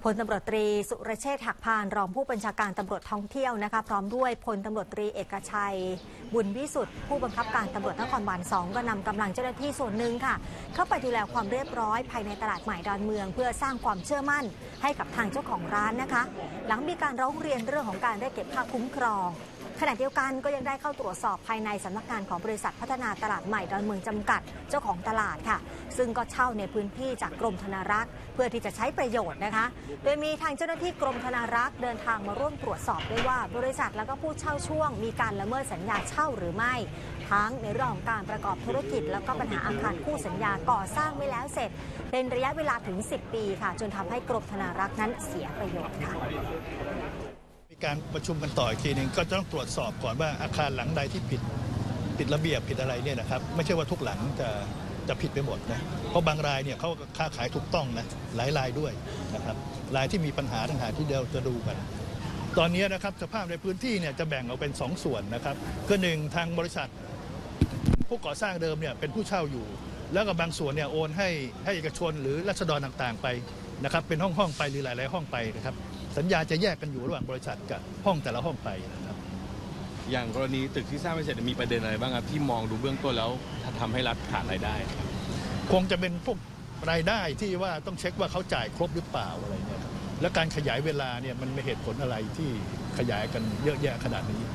พลตำรวจตรีสุรเชษฐ์หักพานรองผู้บัญชาการตำรวจท่องเที่ยวนะคะพร้อมด้วยพลตำรวจตรีเอกชัยบุญวิสุทธิ์ผู้บังคับการตำรวจนครบาล2ก็นำกำลังเจ้าหน้าที่ส่วนหนึ่งค่ะเข้าไปดูแลความเรียบร้อยภายในตลาดใหม่ดอนเมืองเพื่อสร้างความเชื่อมั่นให้กับทางเจ้าของร้านนะคะหลังมีการร้องเรียนเรื่องของการเรียกเก็บค่าคุ้มครองขณะเดียวกันก็ยังได้เข้าตรวจสอบภายในสำนักงานของบริษัทพัฒนาตลาดใหม่ดอนเมืองจำกัดเจ้าของตลาดค่ะซึ่งก็เช่าในพื้นที่จากกรมธนารักษ์เพื่อที่จะใช้ประโยชน์นะคะโดยมีทางเจ้าหน้าที่กรมธนารักษ์เดินทางมาร่วมตรวจสอบด้วยว่าบริษัทแล้วก็ผู้เช่าช่วงมีการละเมิดสัญญาเช่าหรือไม่ทั้งในเรื่องของการประกอบธุรกิจแล้วก็ปัญหาอาคารคู่สัญญาก่อสร้างไม่แล้วเสร็จเป็นระยะเวลาถึง10 ปีค่ะจนทำให้กรมธนารักษ์นั้นเสียประโยชน์ค่ะการประชุมกันต่ออีกทีนึงก็ต้องตรวจสอบก่อนว่าอาคารหลังใดที่ผิดระเบียบผิดอะไรเนี่ยนะครับไม่ใช่ว่าทุกหลังจะผิดไปหมดนะเพราะบางรายเนี่ยเขาค้าขายถูกต้องนะหลายรายด้วยนะครับรายที่มีปัญหาต่างหากที่เดียวจะดูกันตอนนี้นะครับสภาพในพื้นที่เนี่ยจะแบ่งออกเป็น2 ส่วนนะครับคือ1ทางบริษัทผู้ก่อสร้างเดิมเนี่ยเป็นผู้เช่าอยู่แล้วก็บางส่วนเนี่ยโอนให้เอกชนหรือราษฎรต่างๆไปนะครับเป็นห้องไปหรือหลายๆห้องไปนะครับสัญญาจะแยกกันอยู่ระหว่างบริษัทกับห้องแต่ละห้องไปนะครับอย่างกรณีตึกที่สร้างไม่เสร็จมีประเด็นอะไรบ้างครับที่มองดูเบื้องต้นแล้วทำให้รัฐขาดรายได้คงจะเป็นพวกรายได้ที่ว่าต้องเช็คว่าเขาจ่ายครบหรือเปล่าอะไรเนี่ยและการขยายเวลาเนี่ยมันมีเหตุผลอะไรที่ขยายกันเยอะแยะขนาดนี้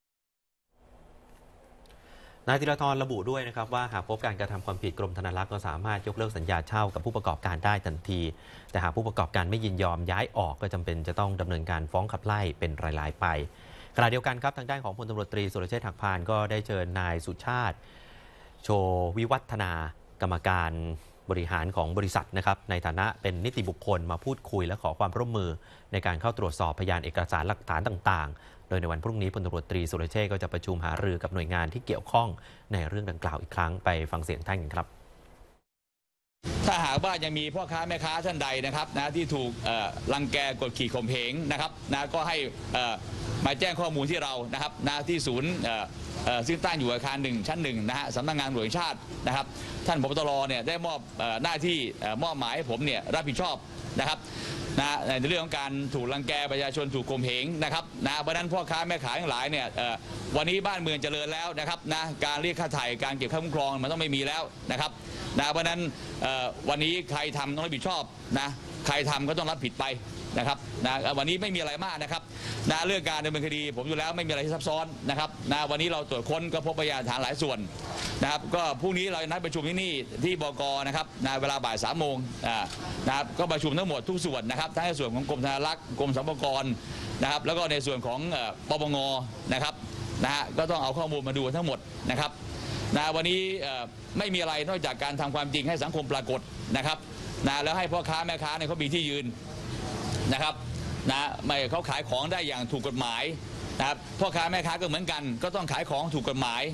นายธีรธรระบุด้วยนะครับว่าหากพบการกระทำความผิดกรมธนารักษ์ก็สามารถยกเลิกสัญญาเช่ากับผู้ประกอบการได้ทันทีแต่หากผู้ประกอบการไม่ยินยอมย้ายออกก็จำเป็นจะต้องดำเนินการฟ้องขับไล่เป็นรายๆไปขณะเดียวกันครับทางด้านของพลตำรวจตรีสุรเชษฐ์หักพานก็ได้เชิญนายสุชาติโชวิวัฒนากรรมการบริหารของบริษัทนะครับในฐานะเป็นนิติบุคคลมาพูดคุยและขอความร่วมมือในการเข้าตรวจสอบพยานเอกสารหลักฐานต่างๆโดยในวันพรุ่งนี้พลตำรวจตรีสุรเชษฐ์ก็จะประชุมหารือกับหน่วยงานที่เกี่ยวข้องในเรื่องดังกล่าวอีกครั้งไปฟังเสียงท่านกันครับถ้าหากว่ายังมีพ่อค้าแม่ค้าท่านใดนะครับนะที่ถูกรังแกกดขี่ข่มเหงนะครับนะก็ให้มาแจ้งข้อมูลที่เรานะครับนะที่ศูนย์ซึ่งตั้งอยู่อาคาร1 ชั้น 1นะฮะสำนักงานตำรวจแห่งชาตินะครับท่านผบ.ตร.เนี่ยได้มอบหน้าที่มอบหมายให้ผมเนี่ยรับผิดชอบนะครับนะในเรื่องของการถูกรังแกประชาชนถูกข่มเหงนะครับนะเพราะนั้นพ่อค้าแม่ขายทั้งหลายเนี่ยวันนี้บ้านเมืองเจริญแล้วนะครับนะการเรียกค่าไถ่การเก็บค่าคุ้มครองมันต้องไม่มีแล้วนะครับนะเพราะนั้นวันนี้ใครทำต้องรับผิดชอบนะใครทำก็ต้องรับผิดไปนะครับนะวันนี้ไม่มีอะไรมากนะครับนะเรื่องการดำเนินคดีผมดูแล้วไม่มีอะไรที่ซับซ้อนนะครับนะวันนี้เราตรวจค้นก็พบพยานฐานหลายส่วนนะครับก็พรุ่งนี้เรานัดประชุมที่นี่ที่บก.นะครับนะเวลาบ่าย 3 โมงนะครับก็ประชุมทั้งหมดทุกส่วนนะครับทั้งในส่วนของกรมธนารักษ์กรมสรรพากรนะครับแล้วก็ในส่วนของปปง.นะครับนะฮะก็ต้องเอาข้อมูลมาดูทั้งหมดนะครับนะวันนี้ไม่มีอะไรนอกจากการทำความจริงให้สังคมปรากฏนะครับนะแล้วให้พ่อค้าแม่ค้าเนี่ยเขามีที่ยืนนะครับนะไม่เขาขายของได้อย่างถูกกฎหมายนะครับพ่อค้าแม่ค้าก็เหมือนกันก็ต้องขายของถูกกฎหมาย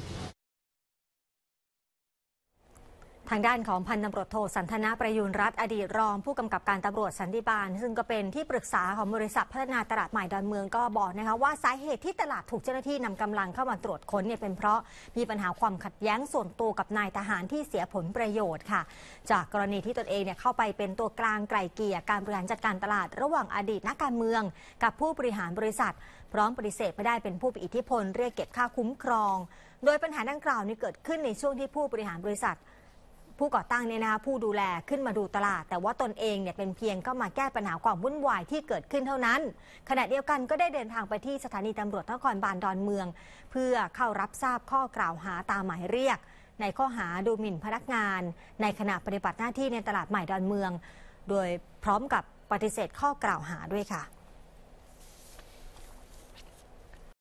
ทางด้านของพันตำรวจโทสันทนาประยูรรัตน์อดีตรองผู้กำกับการตำรวจสันติบาลซึ่งก็เป็นที่ปรึกษาของบริษัทพัฒนาตลาดใหม่ดอนเมืองก็บอกนะคะว่าสาเหตุที่ตลาดถูกเจ้าหน้าที่นำกำลังเข้ามาตรวจค้นเนี่ยเป็นเพราะมีปัญหาความขัดแย้งส่วนตัวกับนายทหารที่เสียผลประโยชน์ค่ะจากกรณีที่ตนเองเนี่ยเข้าไปเป็นตัวกลางไกล่เกลี่ยการบริหารจัดการตลาดระหว่างอดีตนักการเมืองกับผู้บริหารบริษัทพร้อมปฏิเสธไม่ได้เป็นผู้มีอิทธิพลเรียกเก็บค่าคุ้มครองโดยปัญหาดังกล่าวนี้เกิดขึ้นในช่วงที่ผู้บริหารบริษัทผู้ก่อตั้งเนี่ยนะคะผู้ดูแลขึ้นมาดูตลาดแต่ว่าตนเองเนี่ยเป็นเพียงเข้ามาแก้ปัญหาความวุ่นวายที่เกิดขึ้นเท่านั้นขณะเดียวกันก็ได้เดินทางไปที่สถานีตำรวจนครบาลดอนเมืองเพื่อเข้ารับทราบข้อกล่าวหาตามหมายเรียกในข้อหาดูหมิ่นพนักงานในขณะปฏิบัติหน้าที่ในตลาดใหม่ดอนเมืองโดยพร้อมกับปฏิเสธข้อกล่าวหาด้วยค่ะ